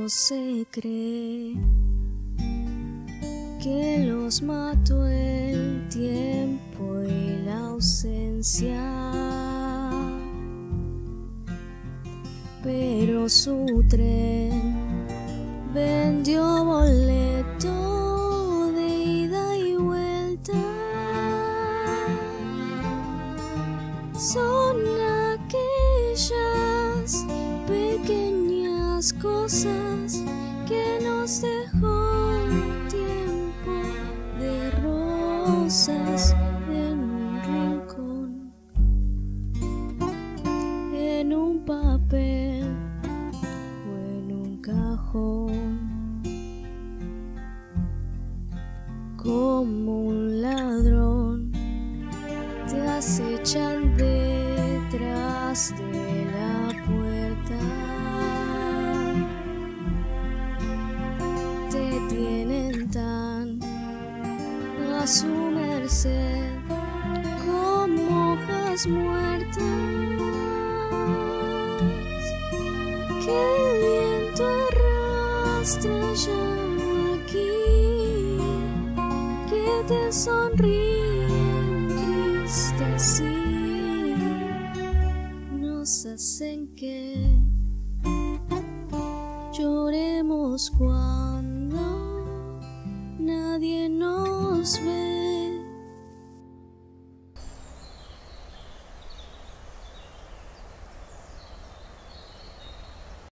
no se cree que los mató el tiempo y la ausencia, pero su tren vendió boleto de ida y vuelta. Son aquellas pequeñas cosas que nos dejó un tiempo de rosas en un rincón, en un papel o en un cajón. Como un ladrón te acechan detrás de la puerta, te tienen tan a su merced como hojas muertas que el viento arrastra ya aquí, que te sonríen tristes y nos hacen que lloremos cuando